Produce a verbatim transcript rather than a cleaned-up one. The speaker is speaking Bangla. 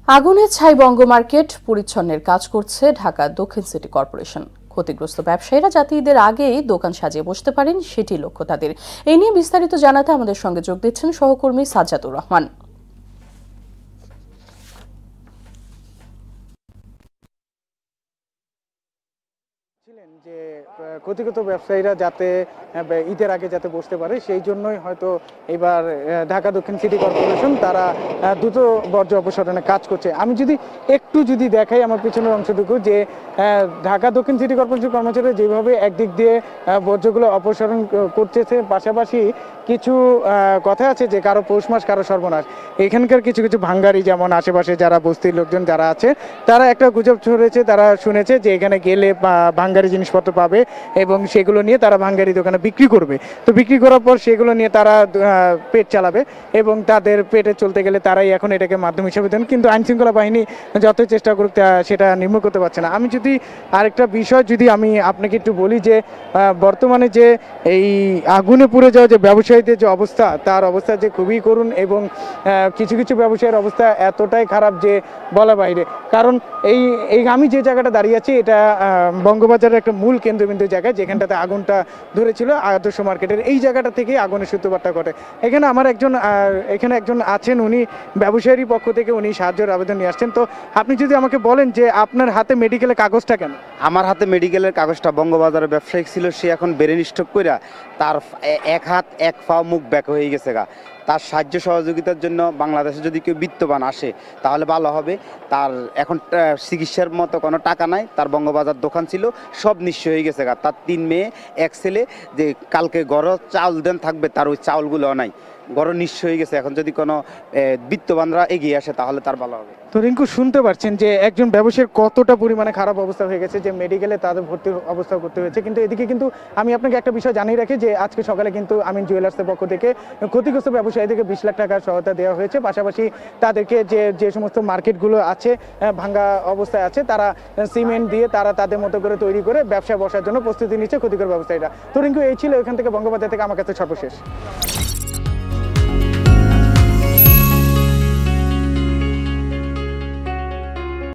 আগুনে ছাই বঙ্গ মার্কেট পরিচ্ছন্নের কাজ করছে ঢাকা দক্ষিণ সিটি কর্পোরেশন। ক্ষতিগ্রস্ত ব্যবসায়ীরা যাতে ঈদের আগেই দোকান সাজিয়ে বসতে পারেন সেটি লক্ষ্য তাদের। এই নিয়ে বিস্তারিত জানাতে আমাদের সঙ্গে যোগ দিচ্ছেন সহকর্মী সাজ্জাদুর রহমান। যে ক্ষতিগ্রস্ত ব্যবসায়ীরা যাতে ঈদের আগে যাতে বসতে পারে সেই জন্যই হয়তো এবার ঢাকা দক্ষিণ সিটি কর্পোরেশন তারা দ্রুত বর্জ্য অপসারণে কাজ করছে। আমি যদি একটু যদি দেখাই আমার পিছনের অংশটুকু, যে ঢাকা দক্ষিণ সিটি কর্পোরেশন কর্মচারীরা যেভাবে একদিক দিয়ে বর্জ্যগুলো অপসারণ করতেছে, পাশাপাশি কিছু কথা আছে যে কারো পৌষ মাস কারো সর্বনাশ। এখানকার কিছু কিছু ভাঙ্গারি, যেমন আশেপাশে যারা বস্তির লোকজন যারা আছে তারা একটা গুজব ছড়েছে, তারা শুনেছে যে এখানে গেলে ভাঙ্গারি জিনিসপত্র পাবে এবং সেগুলো নিয়ে তারা ভাঙ্গারি দোকানে বিক্রি করবে। তো বিক্রি করার পর সেগুলো নিয়ে তারা পেট চালাবে এবং তাদের পেটে চলতে গেলে তারাই এখন এটাকে মাধ্যম হিসেবে দেন। কিন্তু আইনশৃঙ্খলা বাহিনী যতই চেষ্টা করুক সেটা নির্মূল করতে পারছে না। আমি যদি আরেকটা বিষয় যদি আমি আপনাকে একটু বলি, যে বর্তমানে যে এই আগুনে পুড়ে যাওয়া যে ব্যবসায়ীদের যে অবস্থা, তার অবস্থা যে খুবই করুণ এবং কিছু কিছু ব্যবসায়ীর অবস্থা এতটাই খারাপ যে বলা বাইরে। কারণ এই এই আমি যে জায়গাটা দাঁড়িয়ে আছি এটা বঙ্গবাজারের একটা মূল কেন্দ্রবিন্দু জায়গায়, যেখানটাতে আগুনটা ধরেছিল আদর্শ মার্কেটের এই জায়গাটা থেকে আগুনের সূত্রপাতটা ঘটে। এখানে আমার একজন এখানে একজন আছেন, উনি ব্যবসায়ীর পক্ষ থেকে উনি সাহায্যের আবেদন নিয়ে আসছেন। তো আপনি যদি আমাকে বলেন যে আপনার হাতে মেডিকেলের কাগজটা কেন? আমার হাতে মেডিকেলের কাগজটা বঙ্গবাজারের ব্যবসায়িক ছিল, সে এখন ব্রেন স্ট্রোক কইরা তার এক হাত এক পা মুখ ব্যাক হয়ে গেছে গা। তার সাহায্য সহযোগিতার জন্য বাংলাদেশে যদি কেউ বিত্তবান আসে তাহলে ভালো হবে। তার এখন চিকিৎসার মতো কোনো টাকা নাই, তার বঙ্গবাজার দোকান ছিল, সব নিঃস্ব হয়ে গেছে গা। তার তিন মেয়ে এক ছেলে, যে কালকে গড় চাউল দেন থাকবে তার ওই চাউলগুলো নাই, গড় নিঃস্ব হয়ে গেছে। এখন যদি কোনো বিত্তবানরা এগিয়ে আসে তাহলে তার ভালো হবে। তো রিঙ্কু, শুনতে পারছেন যে একজন ব্যবসায়ীর কতটা পরিমাণে খারাপ অবস্থা হয়ে গেছে, যে মেডিকেলে তাদের ভর্তির অবস্থা করতে হয়েছে। কিন্তু এদিকে কিন্তু আমি আপনাকে একটা বিষয় জানিয়ে রাখি যে আজকে সকালে কিন্তু আমিন জুয়েলার্সের পক্ষ থেকে ক্ষতিগ্রস্ত ব্যবসায়ীদেরকে বিশ লাখ টাকার সহায়তা দেওয়া হয়েছে। পাশাপাশি তাদেরকে যে যে সমস্ত মার্কেটগুলো আছে ভাঙ্গা অবস্থায় আছে, তারা সিমেন্ট দিয়ে তারা তাদের মতো করে তৈরি করে ব্যবসায় বসার জন্য প্রস্তুতি নিচ্ছে ক্ষতিকর ব্যবসায়ীরা। তো রিঙ্কু, এই ছিল এখান থেকে বঙ্গবাজার থেকে আমার কাছে সর্বশেষ।